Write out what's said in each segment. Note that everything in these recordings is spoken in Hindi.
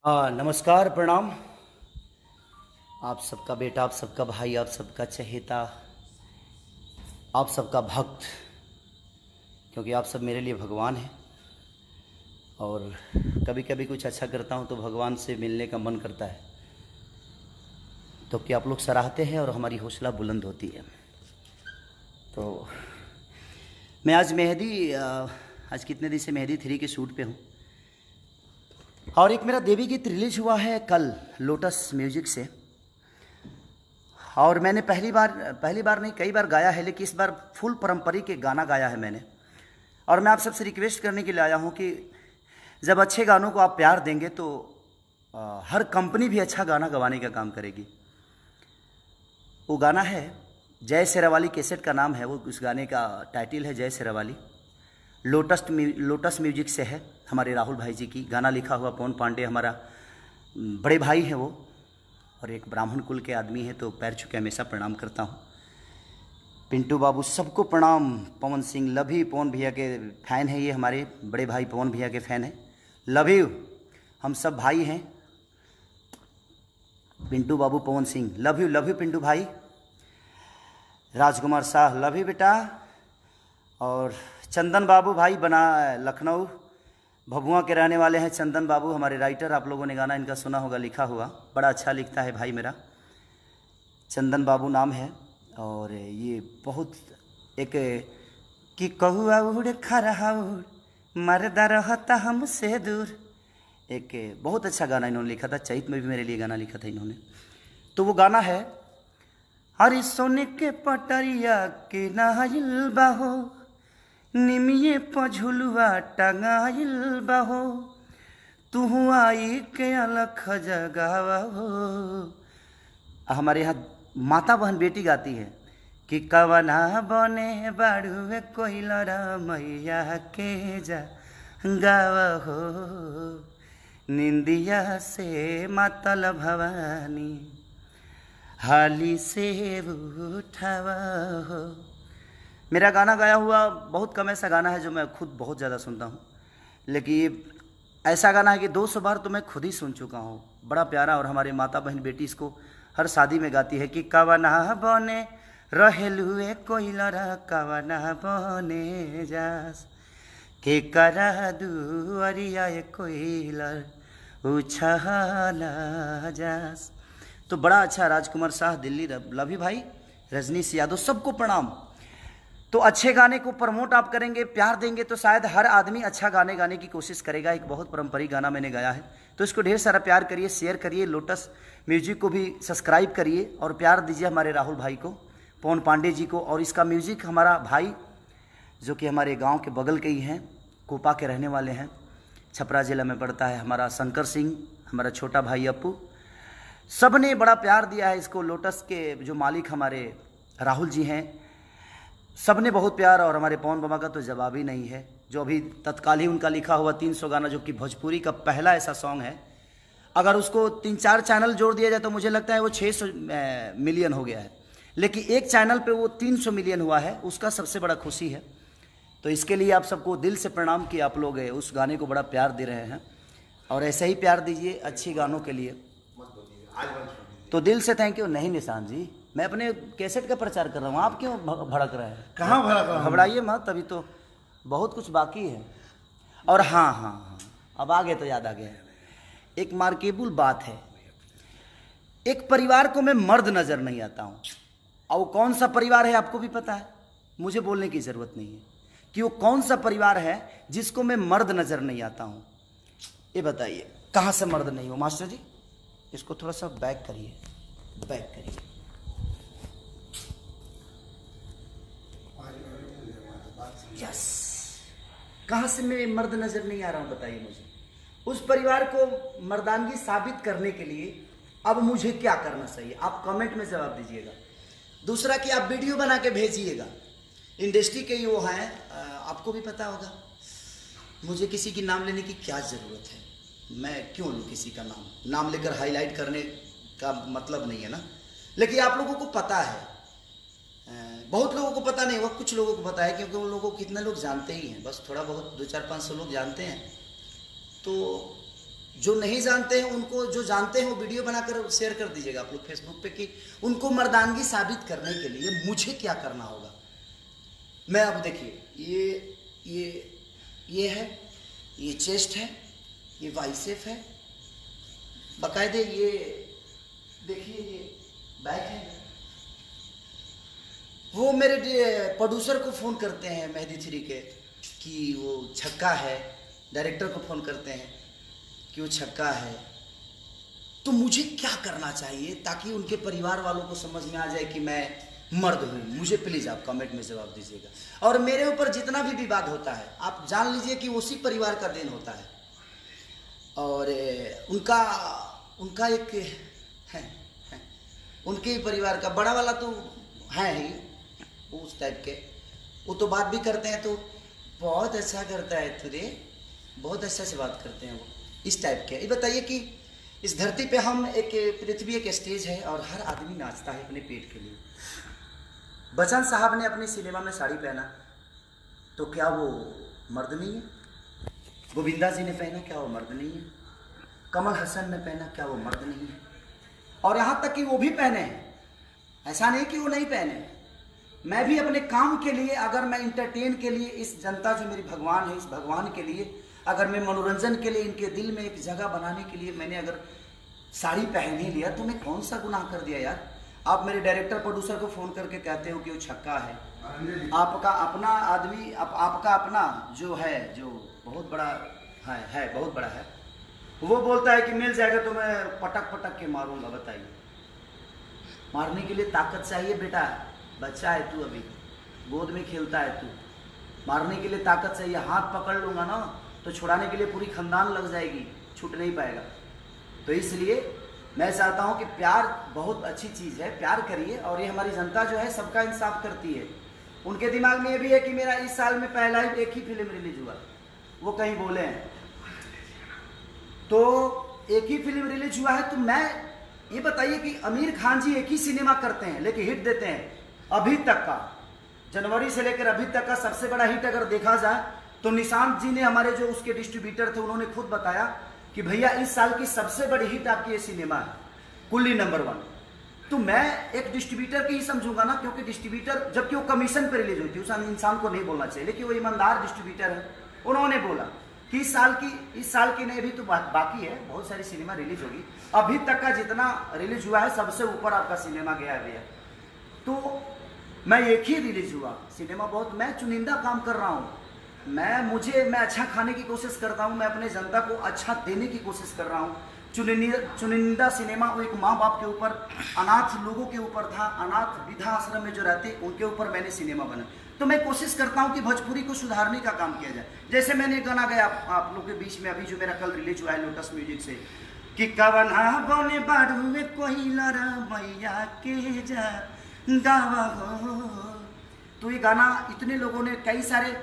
नमस्कार, प्रणाम। आप सबका बेटा, आप सबका भाई, आप सबका चहेता, आप सबका भक्त, क्योंकि आप सब मेरे लिए भगवान हैं। और कभी कभी कुछ अच्छा करता हूं तो भगवान से मिलने का मन करता है, तो कि आप लोग सराहते हैं और हमारी हौसला बुलंद होती है। तो मैं आज कितने दिन से मेहंदी 3 के शूट पे हूँ, और एक मेरा देवी गीत रिलीज हुआ है कल लोटस म्यूजिक से। और मैंने पहली बार नहीं, कई बार गाया है, लेकिन इस बार फुल पारंपरिक एक गाना गाया है मैंने। और मैं आप सबसे रिक्वेस्ट करने के लिए आया हूँ कि जब अच्छे गानों को आप प्यार देंगे तो हर कंपनी भी अच्छा गाना गवाने का काम करेगी। वो गाना है जय शेरावाली, कैसेट का नाम है वो, उस गाने का टाइटल है जय शेरावाली। लोटस म्यूजिक से है, हमारे राहुल भाई जी की। गाना लिखा हुआ पवन पांडे, हमारा बड़े भाई हैं वो, और एक ब्राह्मण कुल के आदमी है, तो पैर छू के हमेशा प्रणाम करता हूँ। पिंटू बाबू, सबको प्रणाम। Pawan Singh, love you. पवन भैया के फ़ैन है ये, हमारे बड़े भाई पवन भैया के फ़ैन है। लव यू, हम सब भाई हैं। पिंटू बाबू, पवन सिंह, लव यू पिंटू भाई। राजकुमार शाह, लव यू बेटा। और चंदन बाबू भाई बना लखनऊ भभुआ के रहने वाले हैं। चंदन बाबू हमारे राइटर, आप लोगों ने गाना इनका सुना होगा, लिखा हुआ, बड़ा अच्छा लिखता है भाई मेरा। चंदन बाबू नाम है। और ये बहुत एक कि कहुआ उड़ खरहा उड़ मरदा रहता हमसे दूर, एक बहुत अच्छा गाना इन्होंने लिखा था। चैत में भी मेरे लिए गाना लिखा था इन्होंने। तो वो गाना है, हरी सोने के पटरिया के नाहिल बाहो, निमिये पझुलुआ टंगाइल बहो, तू आई के अलख जगावा हो। हमारे यहाँ माता बहन बेटी गाती है कि कवना बने बाड़ुए कोई लड़ा मैया के जा गावा हो, निंदिया से मातल भवानी हाली से उठावा हो। मेरा गाना गाया हुआ बहुत कम ऐसा गाना है जो मैं खुद बहुत ज़्यादा सुनता हूँ, लेकिन ये ऐसा गाना है कि 200 बार तो मैं खुद ही सुन चुका हूँ। बड़ा प्यारा, और हमारे माता बहन बेटी इसको हर शादी में गाती है कि कवना बने रहेलुए कोई लड़ा, कवना बने जास के करा दुआरिया कोई लड़ उछाला जास। तो बड़ा अच्छा। राजकुमार शाह दिल्ली, लवी भाई, रजनीश यादव, सबको प्रणाम। तो अच्छे गाने को प्रमोट आप करेंगे, प्यार देंगे, तो शायद हर आदमी अच्छा गाने की कोशिश करेगा। एक बहुत पारंपरिक गाना मैंने गाया है, तो इसको ढेर सारा प्यार करिए, शेयर करिए। लोटस म्यूजिक को भी सब्सक्राइब करिए और प्यार दीजिए हमारे राहुल भाई को, पवन पांडे जी को। और इसका म्यूजिक हमारा भाई जो कि हमारे गाँव के बगल के ही हैं, कोपा के रहने वाले हैं, छपरा जिला में पड़ता है, हमारा शंकर सिंह, हमारा छोटा भाई अपू, सब ने बड़ा प्यार दिया है इसको। लोटस के जो मालिक हमारे राहुल जी हैं, सब ने बहुत प्यार। और हमारे पवन बाबा का तो जवाब ही नहीं है, जो अभी तत्काल ही उनका लिखा हुआ 300 गाना, जो कि भोजपुरी का पहला ऐसा सॉन्ग है। अगर उसको 3-4 चैनल जोड़ दिया जाए तो मुझे लगता है वो 600 मिलियन हो गया है, लेकिन एक चैनल पे वो 300 मिलियन हुआ है, उसका सबसे बड़ा खुशी है। तो इसके लिए आप सबको दिल से प्रणाम कि आप लोग उस गाने को बड़ा प्यार दे रहे हैं, और ऐसे ही प्यार दीजिए अच्छी गानों के लिए। तो दिल से थैंक यू। नहीं निशान जी, मैं अपने कैसेट का प्रचार कर रहा हूँ, आप क्यों भड़क रहे हैं? कहाँ भड़क रहा हूँ? घबराइए मत, अभी तो बहुत कुछ बाकी है। और हाँ, अब आगे तो याद आ गया। एक मार्केबल बात है, एक परिवार को मैं मर्द नज़र नहीं आता हूँ, और वो कौन सा परिवार है आपको भी पता है, मुझे बोलने की ज़रूरत नहीं है कि वो कौन सा परिवार है जिसको मैं मर्द नज़र नहीं आता हूँ। ये बताइए कहाँ से मर्द नहीं हो? मास्टर जी इसको थोड़ा सा बैक करिए, बैक करिए। यस, कहाँ से मैं मर्द नजर नहीं आ रहा हूँ बताइए मुझे। उस परिवार को मर्दानगी साबित करने के लिए अब मुझे क्या करना चाहिए, आप कमेंट में जवाब दीजिएगा। दूसरा कि आप वीडियो बना के भेजिएगा। इंडस्ट्री के ही वो हैं, आपको भी पता होगा, मुझे किसी की नाम लेने की क्या ज़रूरत है? मैं क्यों लूँ किसी का नाम लेकर हाईलाइट करने का मतलब नहीं है ना। लेकिन आप लोगों को पता है, बहुत लोगों को पता नहीं होगा, कुछ लोगों को पता है, क्योंकि उन लोगों को कितने लोग जानते ही हैं, बस थोड़ा बहुत 200-400-500 लोग जानते हैं। तो जो नहीं जानते हैं उनको, जो जानते हैं वो वीडियो बनाकर शेयर कर दीजिएगा आप लोग फेसबुक पे कि उनको मर्दानगी साबित करने के लिए मुझे क्या करना होगा। मैं अब देखिए ये है, ये चेस्ट है, ये बाइसेप है, बाकायदे ये देखिए ये बैक है। वो मेरे प्रोड्यूसर को फ़ोन करते हैं मेहदी 3 के कि वो छक्का है, डायरेक्टर को फ़ोन करते हैं कि वो छक्का है। तो मुझे क्या करना चाहिए ताकि उनके परिवार वालों को समझ में आ जाए कि मैं मर्द हूँ? मुझे प्लीज़ आप कमेंट में जवाब दीजिएगा। और मेरे ऊपर जितना भी विवाद होता है आप जान लीजिए कि उसी परिवार का देन होता है। और उनका एक है उनके परिवार का बड़ा वाला तो है ही उस टाइप के, वो तो बात भी करते हैं तो बहुत अच्छा करता है तुरे, बहुत अच्छा से बात करते हैं वो, इस टाइप के। ये बताइए कि इस धरती पे हम एक पृथ्वी एक स्टेज है और हर आदमी नाचता है अपने पेट के लिए। बच्चन साहब ने अपनी सिनेमा में साड़ी पहना तो क्या वो मर्द नहीं है? गोविंदा जी ने पहना, क्या वो मर्द नहीं है? कमल हसन ने पहना, क्या वो मर्द नहीं है? और यहाँ तक कि वो भी पहने हैं, ऐसा नहीं कि वो नहीं पहने। मैं भी अपने काम के लिए, अगर मैं इंटरटेन के लिए, इस जनता जो मेरी भगवान है, इस भगवान के लिए, अगर मैं मनोरंजन के लिए, इनके दिल में एक जगह बनाने के लिए मैंने अगर साड़ी पहन ही लिया तो मैं कौन सा गुनाह कर दिया यार? आप मेरे डायरेक्टर प्रोड्यूसर को फ़ोन करके कहते हो कि वो छक्का है, आपका अपना आदमी, आपका अपना जो है, जो बहुत बड़ा है बहुत बड़ा है, वो बोलता है कि मिल जाएगा तो मैं पटक पटक के मारूंगा। बताइए, मारने के लिए ताकत चाहिए बेटा, बच्चा है तू, अभी गोद में खेलता है तू, मारने के लिए ताकत चाहिए। हाथ पकड़ लूंगा ना तो छुड़ाने के लिए पूरी खानदान लग जाएगी, छूट नहीं पाएगा। तो इसलिए मैं चाहता हूं कि प्यार बहुत अच्छी चीज़ है, प्यार करिए। और ये हमारी जनता जो है सबका इंसाफ करती है। उनके दिमाग में ये भी है कि मेरा इस साल में पहला ही एक ही फिल्म रिलीज हुआ, वो कहीं बोले हैं तो एक ही फिल्म रिलीज हुआ है। तो मैं ये बताइए कि आमिर खान जी एक ही सिनेमा करते हैं लेकिन हिट देते हैं। अभी तक का, जनवरी से लेकर अभी तक का सबसे बड़ा हिट अगर देखा जाए तो निशांत जी ने, हमारे जो उसके डिस्ट्रीब्यूटर थे, उन्होंने खुद बताया कि भैया इस साल की सबसे बड़ी हिट आपकी ये सिनेमा है, कुल्ली नंबर 1। तो मैं एक डिस्ट्रीब्यूटर की ही समझूंगा ना, क्योंकि डिस्ट्रीब्यूटर, जबकि वो कमीशन पर रिलीज हुई थी, उस इंसान को नहीं बोलना चाहिए, लेकिन वो ईमानदार डिस्ट्रीब्यूटर है, उन्होंने बोला कि इस साल की नहीं, अभी तो बाकी है, बहुत सारी सिनेमा रिलीज होगी, अभी तक का जितना रिलीज हुआ है सबसे ऊपर आपका सिनेमा गया भैया। तो मैं एक ही रिलीज हुआ सिनेमा, बहुत मैं चुनिंदा काम कर रहा हूँ। मैं अच्छा खाने की कोशिश करता हूँ, मैं अपने जनता को अच्छा देने की कोशिश कर रहा हूँ। चुनिंदा सिनेमा वो एक माँ बाप के ऊपर, अनाथ लोगों के ऊपर था, अनाथ वृद्धा आश्रम में जो रहते उनके ऊपर मैंने सिनेमा बना। तो मैं कोशिश करता हूँ कि भोजपुरी को सुधारने का काम किया जाए। जैसे मैंने गाना गाया आप लोग के बीच में, अभी जो मेरा कल रिलीज हुआ है लोटस म्यूजिक से, कि कवना बने बाड़ू में कोई लड़ा मैया के जा गावा हो। तो ये गाना इतने लोगों ने, कई सारे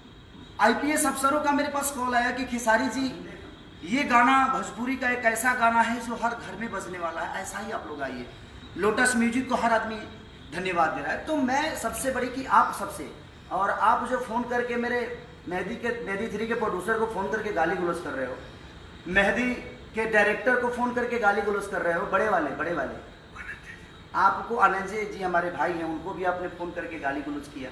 IPS अफसरों का मेरे पास कॉल आया कि खेसारी जी ये गाना भोजपुरी का एक ऐसा गाना है जो हर घर में बजने वाला है, ऐसा ही आप लोग आइए। लोटस म्यूजिक को हर आदमी धन्यवाद दे रहा है। तो मैं सबसे बड़ी कि आप सबसे, और आप जो फ़ोन करके मेरे मेहदी 3 के प्रोड्यूसर को फ़ोन करके गाली गलौज कर रहे हो, मेहदी के डायरेक्टर को फ़ोन करके गाली गलौज कर रहे हो, बड़े वाले आपको, आनंद जी हमारे भाई हैं, उनको भी आपने फ़ोन करके गाली गलौज किया,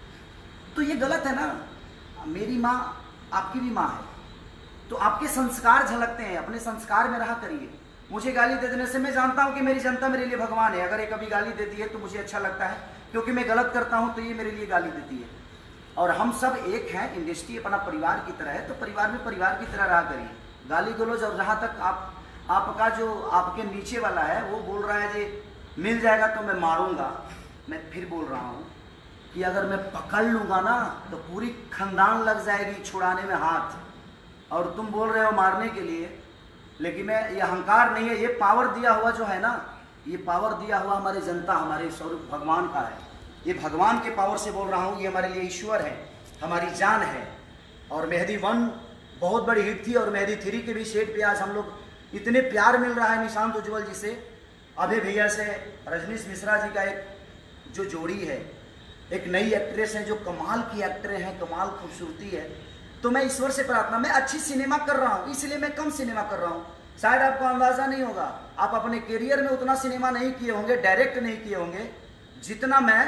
तो ये गलत है ना। मेरी माँ आपकी भी माँ है, तो आपके संस्कार झलकते हैं, अपने संस्कार में रहा करिए। मुझे गाली दे देने से, मैं जानता हूँ कि मेरी जनता मेरे लिए भगवान है, अगर ये कभी गाली देती है तो मुझे अच्छा लगता है, क्योंकि मैं गलत करता हूँ तो ये मेरे लिए गाली देती है। और हम सब एक हैं, इंडस्ट्री अपना परिवार की तरह है, तो परिवार में परिवार की तरह रहा करिए। गाली गलौज, और जहाँ तक आपका जो आपके नीचे वाला है वो बोल रहा है जी मिल जाएगा तो मैं मारूंगा, मैं फिर बोल रहा हूँ कि अगर मैं पकड़ लूँगा ना तो पूरी खानदान लग जाएगी छुड़ाने में हाथ, और तुम बोल रहे हो मारने के लिए। लेकिन मैं, ये अहंकार नहीं है, ये पावर दिया हुआ जो है ना, ये पावर दिया हुआ हमारी जनता, हमारे स्वरूप भगवान का है। ये भगवान के पावर से बोल रहा हूँ, ये हमारे लिए ईश्वर है, हमारी जान है। और मेहदी 1 बहुत बड़ी हिट थी, और मेहदी 3 के भी सेट पे आज हम लोग, इतने प्यार मिल रहा है निशांत उज्ज्वल जी से, अभय भैया से, रजनीश मिश्रा जी का एक जो जोड़ी है, एक नई एक्ट्रेस है जो कमाल की एक्टर हैं, कमाल खूबसूरती है, तो मैं ईश्वर से प्रार्थना, मैं अच्छी सिनेमा कर रहा हूँ, इसलिए मैं कम सिनेमा कर रहा हूँ। शायद आपको अंदाजा नहीं होगा, आप अपने करियर में उतना सिनेमा नहीं किए होंगे, डायरेक्ट नहीं किए होंगे जितना मैं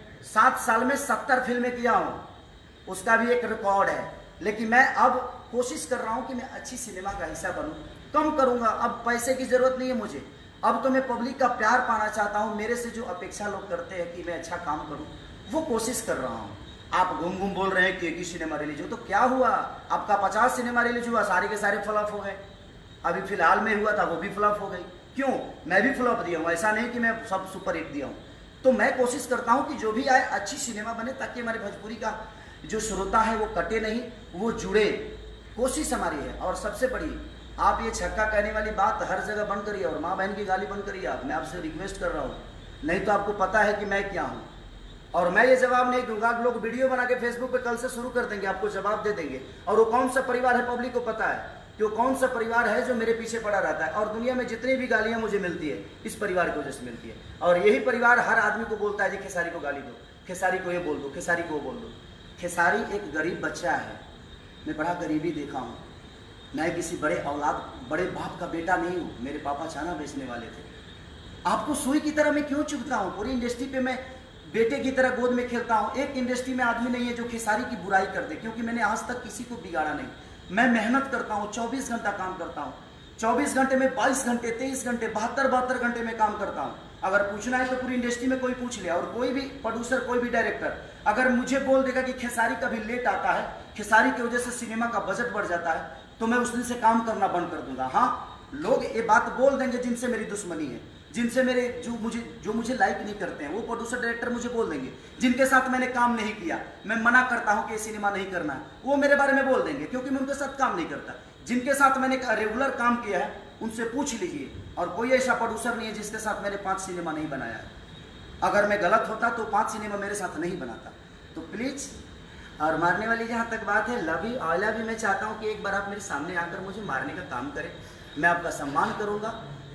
7 साल में 70 फिल्में किया हूँ, उसका भी एक रिकॉर्ड है। लेकिन मैं अब कोशिश कर रहा हूँ कि मैं अच्छी सिनेमा का हिस्सा बनूँ, कम करूँगा, अब पैसे की ज़रूरत नहीं है मुझे, अब तो मैं पब्लिक का प्यार पाना चाहता हूँ। मेरे से जो अपेक्षा लोग करते हैं कि मैं अच्छा काम करूँ, वो कोशिश कर रहा हूँ। आप घूम घूम बोल रहे हैं कि एक ही सिनेमा रिलीज हो, तो क्या हुआ, आपका 50 सिनेमा रिलीज हुआ, सारे के सारे फ्लॉप हो गए। अभी फिलहाल में हुआ था वो भी फ्लॉप हो गई। क्यों? मैं भी फ्लॉप दिया हूँ, ऐसा नहीं कि मैं सब सुपर हिट दिया हूँ। तो मैं कोशिश करता हूँ कि जो भी आए अच्छी सिनेमा बने, ताकि हमारे भोजपुरी का जो श्रोता है वो कटे नहीं, वो जुड़े, कोशिश हमारी है। और सबसे बड़ी, आप ये छक्का कहने वाली बात हर जगह बंद करिए और माँ बहन की गाली बंद करिए। आप, मैं आपसे रिक्वेस्ट कर रहा हूँ, नहीं तो आपको पता है कि मैं क्या हूँ। और मैं ये जवाब नहीं दूंगा, आप लोग वीडियो बना के फेसबुक पे कल से शुरू कर देंगे, आपको जवाब दे देंगे। और वो कौन सा परिवार है पब्लिक को पता है कि वो कौन सा परिवार है जो मेरे पीछे पड़ा रहता है। और दुनिया में जितनी भी गालियां मुझे मिलती है, इस परिवार की वजह से मिलती है। और यही परिवार हर आदमी को बोलता है जी खेसारी को गाली दो, खेसारी को ये बोल दो, खेसारी को वो बोल दो। खेसारी एक गरीब बच्चा है, मैं बड़ा गरीबी देखा हूँ। मैं किसी बड़े औलाद, बड़े बाप का बेटा नहीं हूँ। मेरे पापा चाना बेचने वाले थे। आपको सुई की तरह मैं क्यों चुभता हूँ? पूरी इंडस्ट्री पे मैं बेटे की तरह गोद में खेलता हूँ। एक इंडस्ट्री में आदमी नहीं है जो खेसारी की बुराई कर दे, क्योंकि मैंने आज तक किसी को बिगाड़ा नहीं। मैं मेहनत करता हूँ, 24 घंटा काम करता हूँ। 24 घंटे में 22 घंटे, 23 घंटे, 72 घंटे में काम करता हूँ। अगर पूछना है तो पूरी इंडस्ट्री में कोई पूछ लिया, और कोई भी प्रोड्यूसर, कोई भी डायरेक्टर अगर मुझे बोल देगा कि खेसारी कभी लेट आता है, खेसारी की वजह से सिनेमा का बजट बढ़ जाता है, तो मैं उस दिन से काम करना बंद कर दूंगा। हाँ, लोग ये बात बोल देंगे जिनसे मेरी दुश्मनी है, जिनसे मेरे जो मुझे लाइक नहीं करते हैं, वो प्रोड्यूसर डायरेक्टर मुझे बोल देंगे। जिनके साथ मैंने काम नहीं किया, मैं मना करता हूं कि ये सिनेमा नहीं करना है, वो मेरे बारे में बोल देंगे, क्योंकि मैं उनके साथ काम नहीं करता। जिनके साथ मैंने रेगुलर काम किया है उनसे पूछ लीजिए, और कोई ऐसा प्रोड्यूसर नहीं है जिसके साथ मैंने 5 सिनेमा नहीं बनाया है। अगर मैं गलत होता तो 5 सिनेमा मेरे साथ नहीं बनाता। तो प्लीज, और मारने वाली जहाँ तक बात है, love you, I love you, मैं चाहता हूँ कि एक बार आप मेरे सामने आकर मुझे मारने का काम करें, मैं आपका सम्मान करूँगा।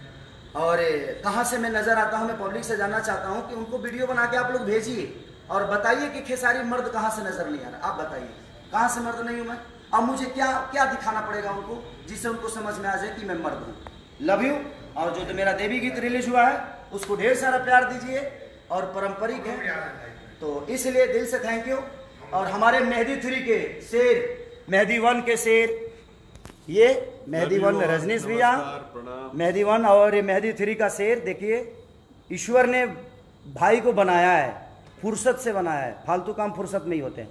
और कहाँ से मैं नजर आता हूँ, मैं पब्लिक से जानना चाहता हूँ कि उनको वीडियो बना के आप लोग भेजिए और बताइए कि खेसारी मर्द कहाँ से नजर नहीं आ रहा। आप बताइए कहाँ से मर्द नहीं हूँ मैं? अब मुझे क्या क्या दिखाना पड़ेगा उनको, जिससे उनको समझ में आ जाए कि मैं मर्द हूँ। Love you. और जो मेरा देवी गीत रिलीज हुआ है उसको ढेर सारा प्यार दीजिए, और पारंपरिक है तो इसलिए दिल से थैंक यू। और हमारे मेहदी 3 के शेर, मेहदी 1 के शेर, ये मेहदी 1 रजनीश भैया, मेहदी 1 और मेहदी 3 का शेर। देखिए, ईश्वर ने भाई को बनाया है, फुर्सत से बनाया है, फालतू काम फुर्सत में ही होते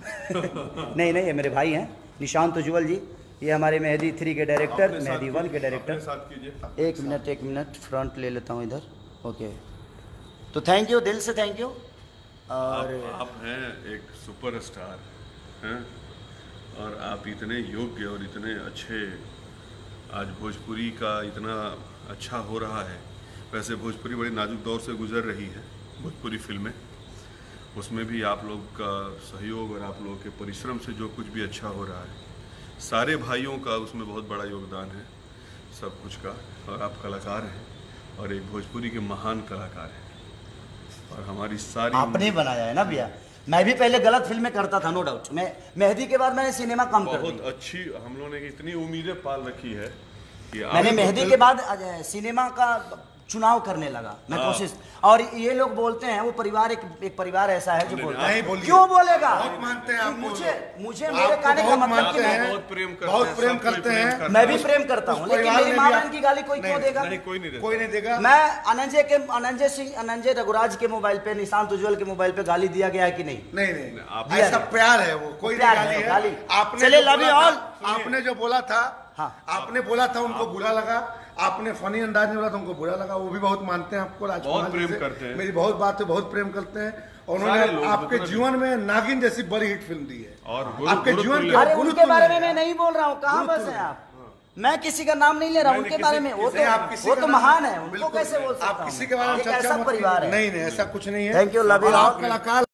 हैं। नहीं, ये मेरे भाई हैं, निशांत उज्ज्वल जी, ये हमारे मेहदी 3 के डायरेक्टर, मेहदी 1 के डायरेक्टर। एक मिनट फ्रंट ले लेता हूँ इधर। ओके, तो थैंक यू, दिल से थैंक यू। और आप हैं एक सुपरस्टार हैं, और आप इतने योग्य और इतने अच्छे, आज भोजपुरी का इतना अच्छा हो रहा है। वैसे भोजपुरी बड़ी नाजुक दौर से गुजर रही है, भोजपुरी फिल्में, उसमें भी आप लोग का सहयोग और आप लोगों के परिश्रम से जो कुछ भी अच्छा हो रहा है, सारे भाइयों का उसमें बहुत बड़ा योगदान है, सब कुछ का। और आप कलाकार हैं, और एक भोजपुरी के महान कलाकार हैं, और हमारी सारी आपने बनाया है ना भैया। मैं भी पहले गलत फिल्में करता था, नो डाउट। मैं मेहदी के बाद मैंने सिनेमा कम कर दी। बहुत अच्छी हम लोगों ने इतनी उम्मीदें पाल रखी है कि मैंने मेहदी के बाद सिनेमा का चुनाव करने लगा मैं, कोशिश। और ये लोग बोलते हैं, वो परिवार एक परिवार ऐसा है जो बोलता है, क्यों बोलेगा? बहुत मानते हैं आप, मुझे मेरे कहने का मतलब कि मैं बहुत प्रेम करते हैं, मैं भी प्रेम करता हूँ, लेकिन मेरी माँ बहन की गाली कोई क्यों देगा? कोई नहीं देगा। मैं अनंजय रघुराज के मोबाइल पे, निशांत उज्ज्वल के मोबाइल पे गाली दिया गया है कि नहीं? नहीं, ऐसा प्यार है, वो कोई गाली है। आपने जो बोला था, आपने बोला था उनको बुरा लगा, आपने फनी अंदाज में बोला था उनको बुरा लगा। वो भी बहुत मानते हैं आपको, बहुत प्रेम करते हैं, मेरी बहुत बात है, बहुत प्रेम करते हैं। और उन्होंने आपके जीवन में नागिन जैसी बड़ी हिट फिल्म दी है, और आपके जीवन के। अरे उनके बारे में मैं नहीं बोल रहा हूँ, कहाँ बस है आप? मैं किसी का नाम नहीं ले रहा हूँ, उनके बारे में। वो तो महान है, उनको कैसे बोल सकता हूँ? आप किसी के बारे में ऐसा परिवार है। नहीं, ऐसा कुछ नहीं है। Thank you, love you. कलाकार